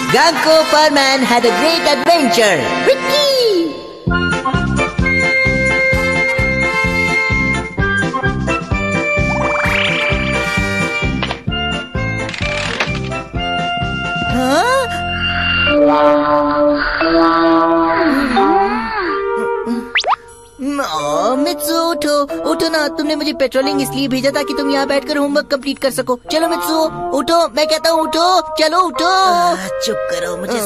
Ganko Perman had a great adventure. Wiki! मित्सु उठो उठो ना। तुमने मुझे पेट्रोलिंग इसलिए भेजा था कि तुम यहाँ बैठकर होमवर्क कंप्लीट कर सको। चलो मित्सु उठो, मैं कहता हूँ उठो, चलो उठो। चुप करो, मुझे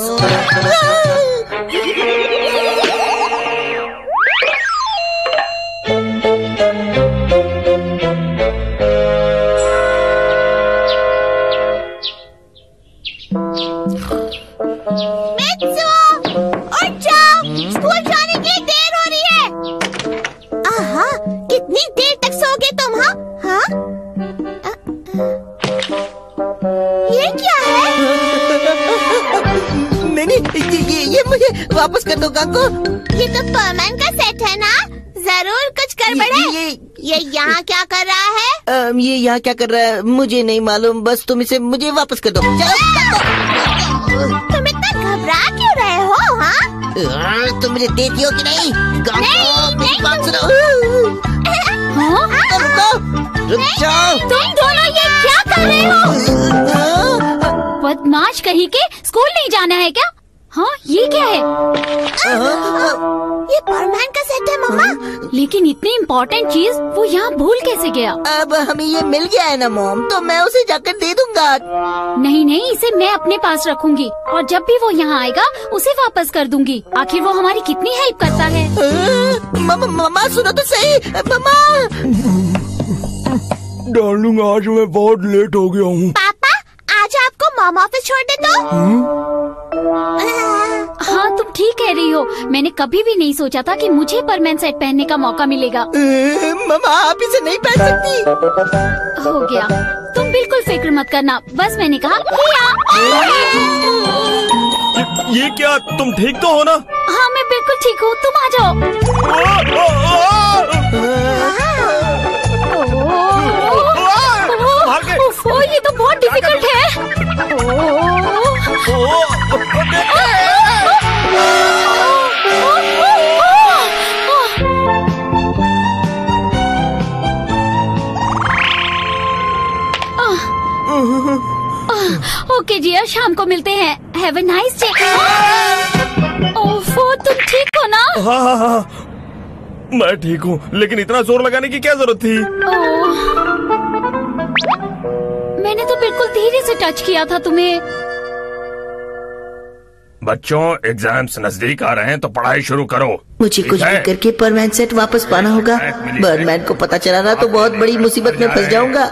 ये मुझे वापस कर दो गांको। ये तो परमैन का सेट है ना, जरूर कुछ गड़बड़ है। ये यहाँ क्या कर रहा है? ये यहाँ क्या कर रहा है मुझे नहीं मालूम, बस तुम इसे मुझे वापस कर दो। तुम इतना घबरा क्यों रहे हो? हाँ तुम मुझे देती हो कि नहीं? नहीं, बात सुनो। रुक जाओ। तुम दोनों ये क्या कर रहे हो? बदमाश कहीं के, स्कूल नहीं जाना है क्या? हाँ ये क्या है? ये परमैन का सेट है मम्मा। लेकिन इतनी इम्पोर्टेंट चीज वो यहाँ भूल कैसे गया? अब हमें ये मिल गया है ना मॉम, तो मैं उसे जाकर दे दूंगा। नहीं, इसे मैं अपने पास रखूंगी और जब भी वो यहाँ आएगा उसे वापस कर दूंगी। आखिर वो हमारी कितनी हेल्प करता है। मम्मा सुनो तो सही। मम्मा डार्लिंग, आज मैं बहुत लेट हो गया हूँ। पापा आज आपको मॉम ऑफिस छोड़ दे तो। हाँ तुम ठीक कह रही हो, मैंने कभी भी नहीं सोचा था कि मुझे परमैन सेट पहनने का मौका मिलेगा। मम्मा आप इसे नहीं पहन सकती। हो गया, तुम बिल्कुल फिक्र मत करना, बस मैंने कहा ये क्या, तुम ठीक तो हो ना? हाँ मैं बिल्कुल ठीक हूँ, तुम आ जाओ। ये तो बहुत डिफिकल्ट है। ओके जिया, शाम को मिलते हैं। Have a nice day. ओफो, तुम ठीक हो ना? हाँ, मैं ठीक हूँ, लेकिन इतना जोर लगाने की क्या जरूरत थी? मैंने तो बिल्कुल धीरे से टच किया था तुम्हें। बच्चों, एग्जाम्स नजदीक आ रहे हैं तो पढ़ाई शुरू करो। मुझे कुछ भी करके परमैन सेट वापस पाना होगा। बर्डमैन को पता चला ना तो बहुत बड़ी मुसीबत में फंस जाऊंगा।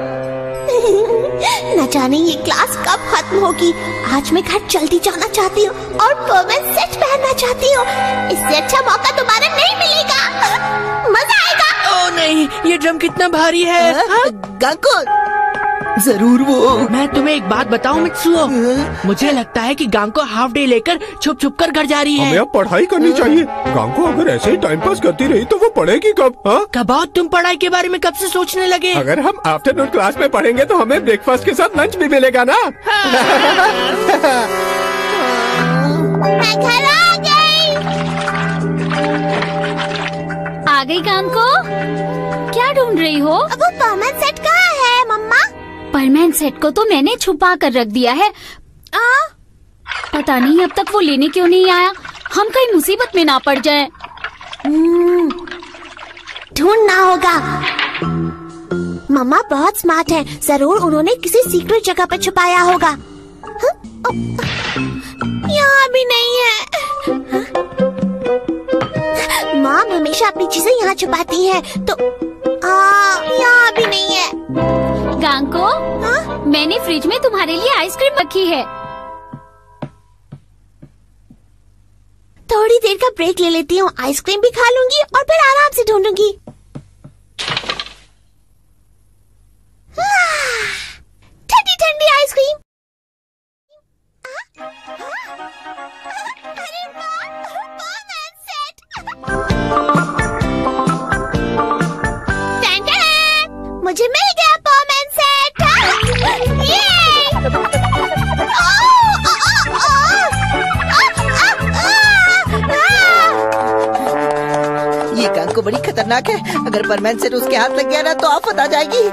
न जाने ये क्लास कब खत्म होगी। आज मैं घर जल्दी जाना चाहती हूँ और परमैन सेट पहनना चाहती हूँ। इससे अच्छा मौका दोबारा नहीं मिलेगा। मजा आएगा। ओह नहीं, ये ड्रम कितना भारी है। गांको जरूर वो। मैं तुम्हें एक बात बताऊं मित्सुओ, मुझे लगता है कि गांको हाफ डे लेकर छुप छुप कर घर जा रही है। हमें अब पढ़ाई करनी चाहिए। गांको अगर ऐसे ही टाइम पास करती रही तो वो पढ़ेगी कब? कब तुम पढ़ाई के बारे में कब से सोचने लगे? अगर हम आफ्टरनून क्लास में पढ़ेंगे तो हमें ब्रेकफास्ट के साथ लंच भी मिलेगा ना। मैं घर आ गई। आ गई गांको? क्या ढूंढ रही हो? अब वो परमैन सेट कहाँ है मम्मा? परमैन सेट को तो मैंने छुपा कर रख दिया है। पता नहीं अब तक वो लेने क्यों नहीं आया। हम कहीं मुसीबत में ना पड़ जाएं। ढूंढना होगा। मम्मा बहुत स्मार्ट है, जरूर उन्होंने किसी सीक्रेट जगह पर छुपाया होगा। यहाँ भी नहीं है। मॉम हमेशा अपनी चीजें यहाँ छुपाती है, तो यहाँ भी नहीं है। गांको, मैंने फ्रिज में तुम्हारे लिए आइसक्रीम रखी है। थोड़ी देर का ब्रेक ले लेती हूँ, आइसक्रीम भी खा लूंगी और फिर आराम से ढूंढूंगी। ठंडी ठंडी आइसक्रीम। अरे वाह, परमैन सेट। मुझे मिल गया परमैन सेट। ये गांको बड़ी खतरनाक है। अगर परमैन सेट उसके हाथ लग गया ना तो आफत आ जाएगी।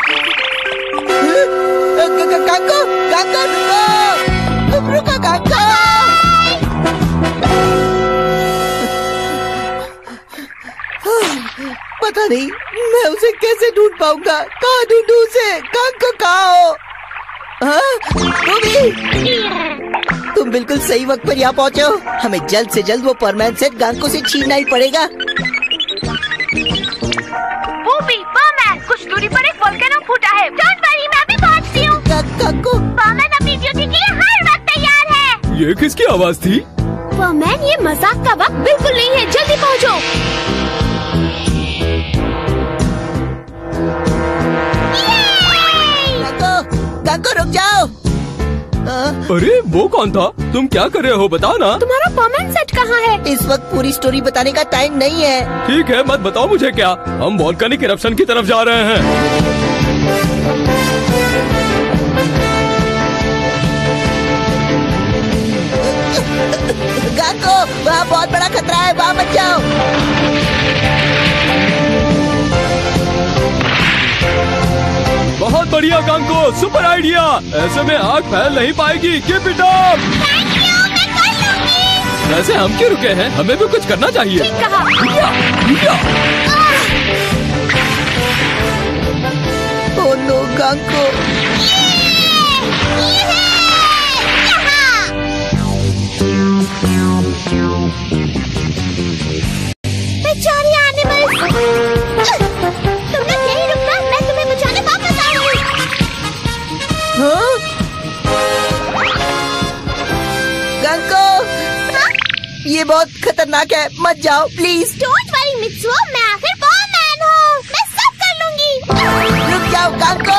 गांको, गांको रुको, रुको गांको। पता नहीं मैं उसे कैसे ढूंढ पाऊंगा। कहाँ ढूंढूं उसे? गांको कहाँ हो? तुम बिल्कुल सही वक्त पर यहाँ पहुँचे हो। हमें जल्द से जल्द वो परमैन सेट गांको से छीनना ही पड़ेगा। कुछ दूरी पर एक वोल्केनो फूटा है। डोंट वरी, मैं अभी पहुँचती हूँ। गांको, परमैन अपनी ड्यूटी के लिए हर वक्त तैयार है। ये किसकी आवाज थी? परमैन, ये मजाक का वक्त बिल्कुल नहीं है, जल्दी पहुँचो। गांको रुक जाओ। अरे वो कौन था? तुम क्या कर रहे हो बताओ ना। तुम्हारा परमैन सेट कहाँ है? इस वक्त पूरी स्टोरी बताने का टाइम नहीं है। ठीक है, मत बताओ मुझे क्या। हम वोल्केनिक इरप्शन की तरफ जा रहे हैं। गांको, वहाँ बहुत बड़ा खतरा है, वहाँ मत जाओ। बहुत बढ़िया गांको, सुपर आइडिया। ऐसे में आग फैल नहीं पाएगी। Keep it up. वैसे हम क्यों रुके हैं? हमें भी कुछ करना चाहिए। ठीक कहा। ओह नो गांको। बेचारी एनिमल्स, तुम लोग यहीं रुकना, मैं तुम्हें बचाने वापस आऊंगी। हाँ? गांको, ये बहुत खतरनाक है, मत जाओ प्लीज। डोंट वरी मित्सुओ, मैं आखिर परमैन हूँ, मैं सब कर लूंगी। रुक जाओ गांको।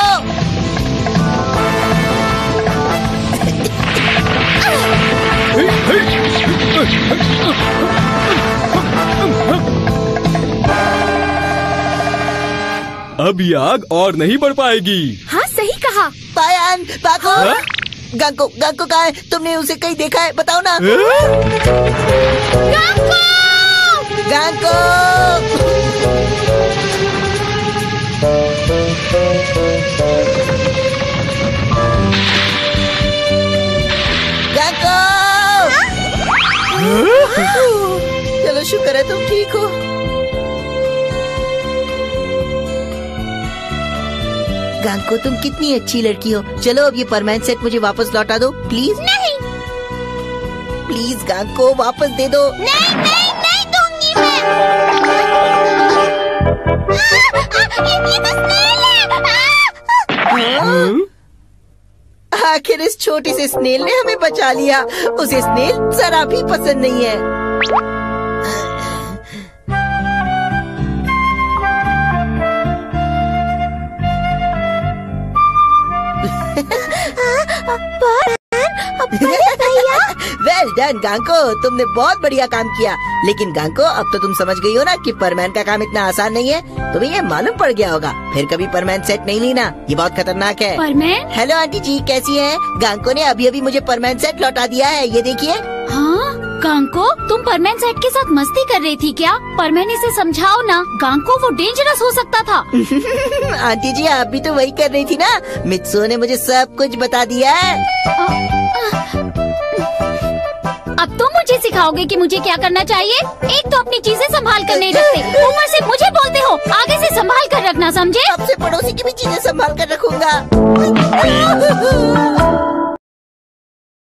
अब ये आग और नहीं बढ़ पाएगी। हाँ सही कहा। पायन, पाको। हाँ? गांको, गांको कहाँ है? तुमने उसे कहीं देखा है? बताओ ना। गांको, गांको। चलो शुक्र है तुम ठीक हो। गांको, तुम कितनी अच्छी लड़की हो। चलो अब ये परमैन सेट मुझे वापस लौटा दो प्लीज। नहीं, प्लीज गांको, वापस दे दो। नहीं, नहीं, नहीं दूंगी मैं। ये तो स्नेल है। आखिर इस छोटी से स्नेल ने हमें बचा लिया। उसे स्नेल जरा भी पसंद नहीं है। वेल डन गांको, तुमने बहुत बढ़िया काम किया। लेकिन गांको, अब तो तुम समझ गई हो ना कि परमैन का काम इतना आसान नहीं है। तुम्हें ये मालूम पड़ गया होगा। फिर कभी परमैन सेट नहीं लेना, ये बहुत खतरनाक है। परमैन? हेलो आंटी जी, कैसी हैं? गांको ने अभी अभी मुझे परमैन सेट लौटा दिया है, ये देखिए। हाँ गांको, तुम परमैन सेट के साथ मस्ती कर रही थी क्या? परमैन इसे समझाओ ना। गांको, वो डेंजरस हो सकता था। आंटी जी, आप भी तो वही कर रही थी ना। मित्सुओ ने मुझे सब कुछ बता दिया है। अब तुम मुझे सिखाओगे कि मुझे क्या करना चाहिए? एक तो अपनी चीजें संभाल कर नहीं रखते, ऊपर से मुझे बोलते हो। आगे से संभाल कर रखना, समझे? अब से पड़ोसी की भी चीजें संभाल कर रखूंगा।